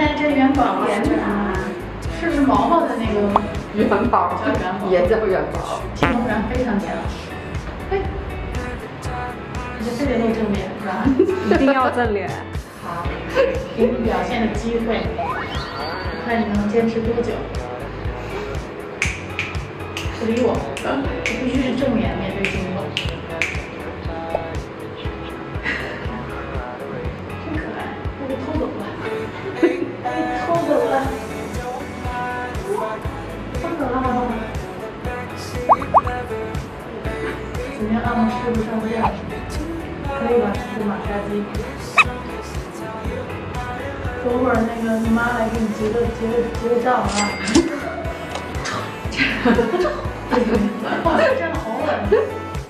看这元宝颜色啊，是不是毛毛的那个元宝？ 叫元宝， 也叫元宝。 镜头感非常强。哎，你这得露正脸是吧？ 一定要正脸。 好，给你表现的机会，看你能坚持多久。不理我，我必须是正脸面对镜头。真可爱，我给偷走了，偷走了，偷走了，宝宝。怎么样，按摩师傅上线？可以吧？这马杀鸡。等会儿那个你妈来给你结个账啊。哇，真的好稳！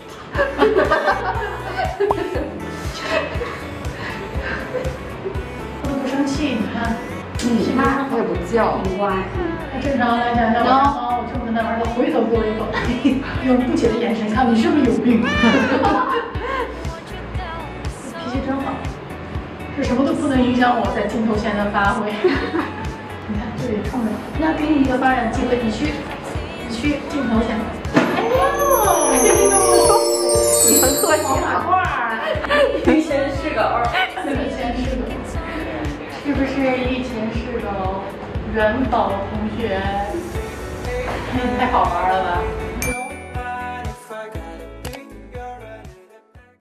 他都不生气，你看，是吗？ 他也不叫。 他正常来讲，像我冲着那儿子回头给我一口，用不解的眼神看你是不是有病。脾气真好，是什么都不能影响我在镜头前的发挥。你看这里冲着，那给你一个发展机会，你去镜头前。哎呦， 你很客气马褂儿， 以前是个儿， 以前是个，是不是以前是个元宝同学？太好玩了吧！